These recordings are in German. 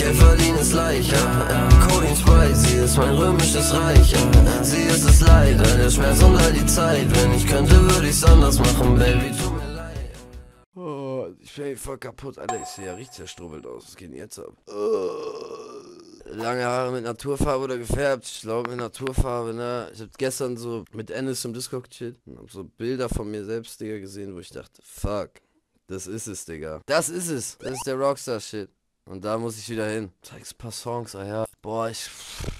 Geld verdienen ist leicht, Codeine Sprite, sie ist mein römisches Reich, sie ist es leid, der Schmerz und all die Zeit. Wenn ich könnte, würde ich's anders machen, Baby, tut mir leid. Oh, ich bin voll kaputt, Alter, ich sehe ja richtig zerstrubbelt aus, was geht denn jetzt ab? Lange Haare mit Naturfarbe oder gefärbt, ich glaube mit Naturfarbe, ne? Ich hab gestern so mit Ennis zum Disco gechillt und hab so Bilder von mir selbst, Digga, gesehen, wo ich dachte, fuck, das ist es, Digga. Das ist es, das ist der Rockstar-Shit. Und da muss ich wieder hin. Zeigst ein paar Songs, ja. Boah, ich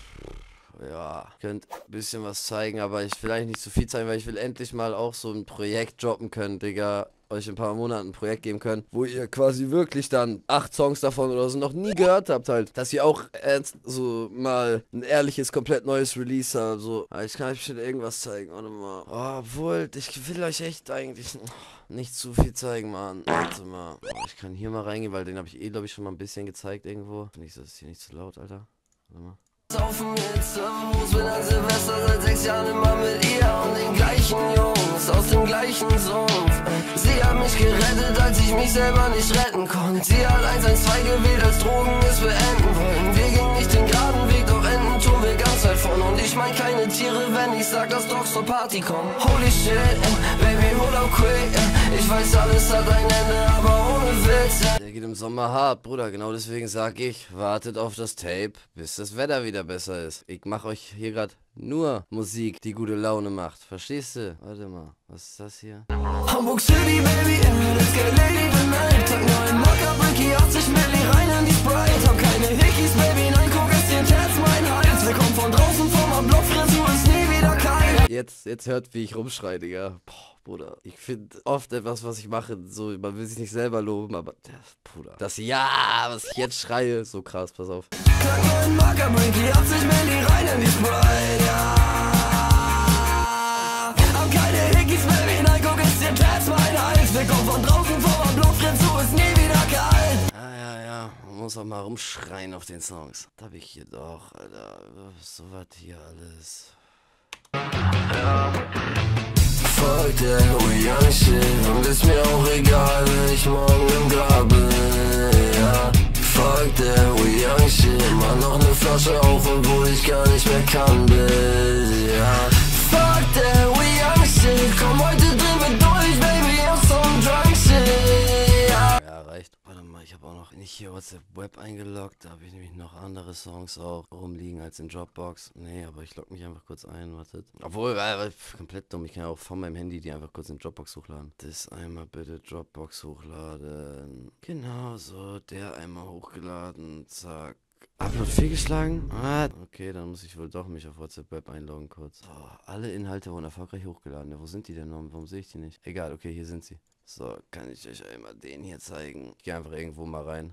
könnte ein bisschen was zeigen, aber ich will eigentlich nicht zu viel zeigen, weil ich will endlich mal auch so ein Projekt droppen können, Digga. Euch in ein paar Monaten ein Projekt geben können, wo ihr quasi wirklich dann 8 Songs davon oder so noch nie gehört habt halt. Dass ihr auch so mal ein ehrliches, komplett neues Release habt. So, ich kann euch bestimmt irgendwas zeigen. Warte mal. Oh, obwohl, ich will euch echt eigentlich nicht zu viel zeigen, Mann. Warte mal. Oh, ich kann hier mal reingehen, weil den habe ich glaube ich, schon mal ein bisschen gezeigt irgendwo. Finde ich, das ist hier nicht zu laut, Alter. Warte mal. Saufen mit Servus, bin an Silvester seit 6 Jahren immer mit ihr und den gleichen Jungs aus dem gleichen Sumpf. Sie hat mich gerettet, als ich mich selber nicht retten konnte. Sie hat 112 gewählt, als Drogen es beenden wollen. Wir gingen nicht den geraden Weg, doch enden tun wir ganz weit von. Und ich mein keine Tiere, wenn ich sag, dass Dogs zur Party kommen. Holy shit, baby, hold up quick. Ich weiß, alles hat ein Ende, aber ohne Witz. Der geht im Sommer hart, Bruder. Genau deswegen sag ich, wartet auf das Tape, bis das Wetter wieder besser ist. Ich mache euch hier gerade nur Musik, die gute Laune macht. Verstehst du? Warte mal, was ist das hier? Hamburg City, baby, let's get lady tonight. Tag 9 Marker, Bricky, 80 Milli rein in die Sprite. Hab keine Hickeys, Baby, nein, guck, es dir Herz, mein Hals. Wir kommen von draußen, vom Block, Frisur ist nie wieder kalt. Jetzt hört, wie ich rumschreie, Digga. Boah, Bruder. Ich finde oft etwas, was ich mache, so, man will sich nicht selber loben, aber, Bruder. Das Ja, was ich jetzt schreie, so krass, pass auf. Tag 9 Marker, Bricky, 80 Milli rein in die Sprite, ja. Hab keine Hickeys, Baby, nein, guck, es dir Herz, mein Hals. Wir kommen von draußen, vom Block, Frisur ist nie wieder kalt. Ja, man muss auch mal rumschreien auf den Songs. Da hab ich hier doch, Alter, so was hier alles. Ja. Fuck that, we young shit. Und ist mir auch egal, wenn ich morgen im Grab bin, ja. Fuck that, we young shit. Mach noch ne Flasche auf, obwohl ich gar nicht mehr kann, bitte, ja. Fuck that, we young shit. Komm, heute drehen wir durch, baby, auf some drunk shit, ja. Ja, reicht. Warte mal, ich habe auch noch nicht hier WhatsApp Web eingeloggt. Da habe ich nämlich noch andere Songs auch rumliegen als in Dropbox. Nee, aber ich logge mich einfach kurz ein, wartet. Obwohl, komplett dumm. Ich kann ja auch von meinem Handy die einfach kurz in Dropbox hochladen. Das einmal bitte Dropbox hochladen. Genau so, der einmal hochgeladen. Zack. Upload fehlgeschlagen? Ah, okay, dann muss ich wohl doch mich auf WhatsApp Web einloggen kurz. So, alle Inhalte wurden erfolgreich hochgeladen. Ja, wo sind die denn noch? Warum sehe ich die nicht? Egal, okay, hier sind sie. So, kann ich euch einmal den hier zeigen. Ich gehe einfach irgendwo mal rein.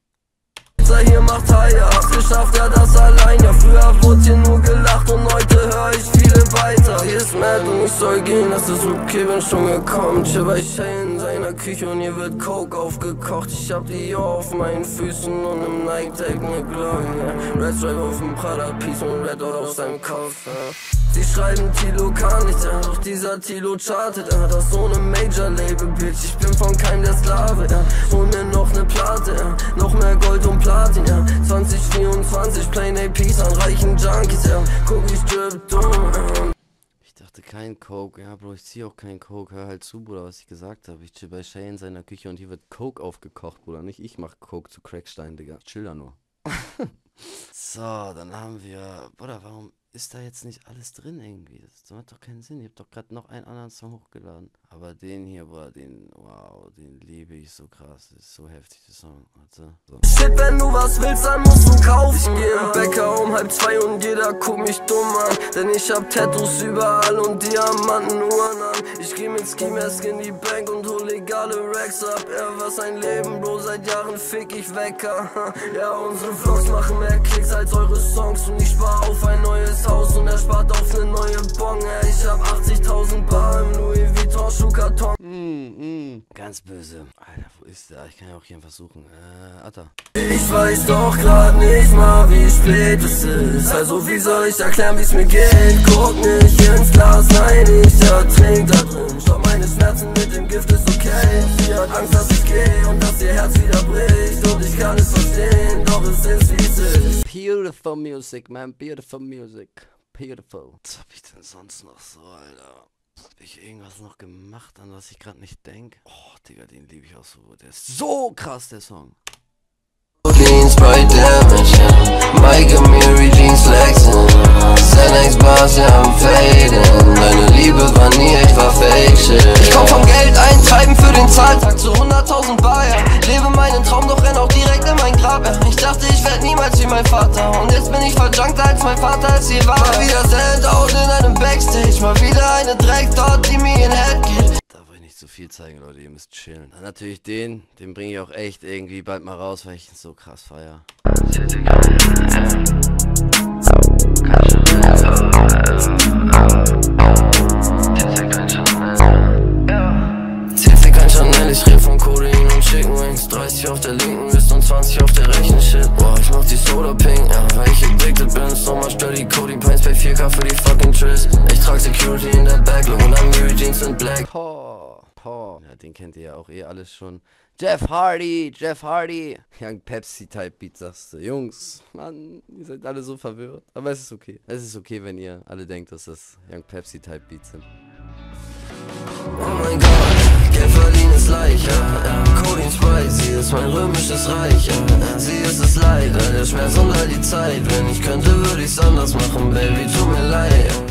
Hier macht Haier, hab's geschafft, ja das allein. Ja, früher wurde hier nur gelacht und heute höre ich viele weiter. Hier ist Matt und ich soll gehen, das ist okay, bin schon gekommen. Chill bei Shay in seiner Küche und hier wird Coke aufgekocht. Ich hab die auf meinen Füßen und im Nike-Tag ne Glock, yeah. Red Stripe auf dem Prada-Piece und Red Dot auf seinem Kopf, yeah. Sie schreiben Tilo kann nicht, ja, doch dieser Tilo chartet, ja. Das so ne Major-Label, Bitch, ich bin von keinem der Sklave, ja. Hol mir noch ne Platte, ja. Noch mehr Gold und Platin, ja. 2024, plain APs an reichen Junkies, ja. Guck, ich drip dumm, ja. Ich dachte kein Coke, ja Bro, ich zieh auch kein Coke, hör halt zu, Bruder, was ich gesagt habe. Ich chill bei Shay in seiner Küche und hier wird Coke aufgekocht, Bruder, nicht ich mach Coke zu Crackstein, Digga. Ich chill da nur. So, dann haben wir, Bruder, warum ist da jetzt nicht alles drin irgendwie? Das macht doch keinen Sinn. Ich hab doch gerade noch einen anderen Song hochgeladen. Aber den hier, boah, wow, den liebe ich so krass. Das ist so heftig, der Song. Warte. So. Shit, wenn du was willst, dann musst du kaufen. Ich geh im Bäcker um 1:30 und jeder guckt mich dumm an. Denn ich hab Tattoos überall und Diamantenuhren an. Ich geh mit Ski Mask in die Bank und hol legale Racks ab. Ja, was ein Leben, Bro, seit Jahren fick ich Wecker. Ja, unsere Vlogs machen mehr Klicks als eure Songs. Und ich spar auf ein neues Haus und er spart auf ne neue Bong. Ja, ich hab 80.000 Bar im Louis Vuitton Schuhkarton. Ganz böse. Alter, wo ist der? Ich kann ja auch hier einfach suchen. Atta. Ich weiß doch grad nicht mal, wie spät es ist. Also wie soll ich erklären, wie's mir geht? Guck nicht ins Glas, nein, ich ertrink da drin. Stopp meine Schmerzen mit dem Gift, ist okay. Sie hat Angst, dass ich geh und dass ihr Herz wieder bricht. Und ich kann es verstehen, doch es ist wie es ist. Beautiful music, man. Beautiful music. Beautiful. Was hab ich denn sonst noch so, Alter? Hab ich irgendwas noch gemacht, an was ich gerade nicht denke? Oh, Digga, den liebe ich auch so. Der ist so krass, der Song. Jeans bei Damage, yeah. Mike Amiri Jeans flexen. Xanax Bars, ja, am Faden. Deine Liebe war nie, ich war fake shit. Ich komm vom Geld eintreiben für den Zahltag zu 100.000 Bar, ja. Lebe meinen Traum, doch renn auch direkt in mein Grab, ja. Ich dachte, ich werd niemals wie mein Vater. Und jetzt bin ich verjunkter als mein Vater, als je war. Mal wieder Standout in einem Backstage. Mal wieder eine Dreck dort, die mir in den Head geht. Zu viel zeigen, Leute, ihr müsst chillen. Dann natürlich den bringe ich auch echt irgendwie bald mal raus, weil ich ihn so krass feier. Ich rede von Codein und Chicken Wings. 30 auf der linken Wrist und 20 auf der rechten Shit. Boah, ich mach die Soda pink, ja, weil ich addicted bin. So much dirty Codein Pints bei 4K für die fucking Tris. Ich trag Security in der Backlog und Amiri Jeans sind black. Ja, den kennt ihr ja auch alles schon. Jeff Hardy. Young Pepsi Type Beat, sagst du. Jungs, Mann, ihr seid alle so verwirrt. Aber es ist okay. Es ist okay, wenn ihr alle denkt, dass das Young Pepsi Type Beats sind. Oh mein Gott, Geld verdienen ist leicht, ja. Codein Sprite, sie ist mein römisches Reich, ja. Sie ist es leid, all der Schmerz und all die Zeit. Wenn ich könnte, würde ich's anders machen, Baby, tut mir leid.